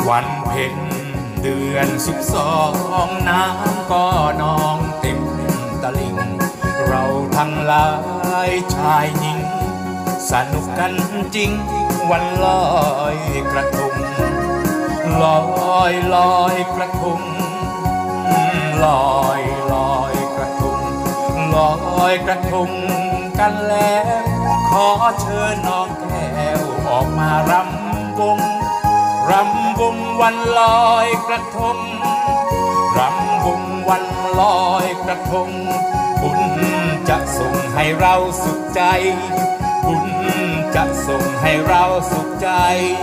วันเพ็ญเดือน12น้ำก็นองเต็มตลิ่งเราทั้งหลายชายหญิงสนุกกันจริงวันลอยกระทงลอยกระทงลอยกระทงลอยกระทงกันแล้วขอเชิญน้องแก้วออกมารำวงวันลอยกระทงรำวงวันลอยกระทงบุญจะส่งให้เราสุขใจบุญจะส่งให้เราสุขใจ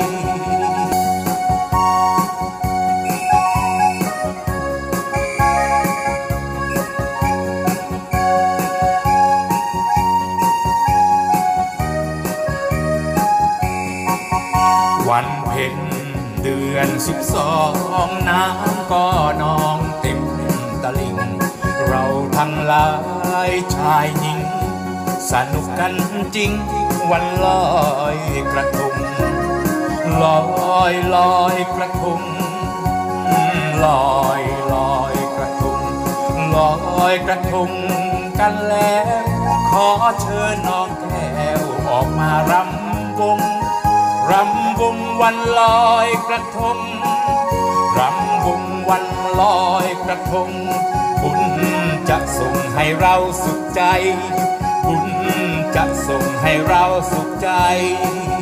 วันเพ็ญเดือน12น้ำก็นองเต็มตลิ่งเราทั้งหลายชายหญิงสนุกกันจริงวันลอยกระทงลอยกระทงลอยกระทงลอยกระทงกันแล้วขอเชิญน้องแก้วออกมารำวงวันลอยกระทงรำวงวันลอยกระทงบุญจะส่งให้เราสุขใจบุญจะส่งให้เราสุขใจ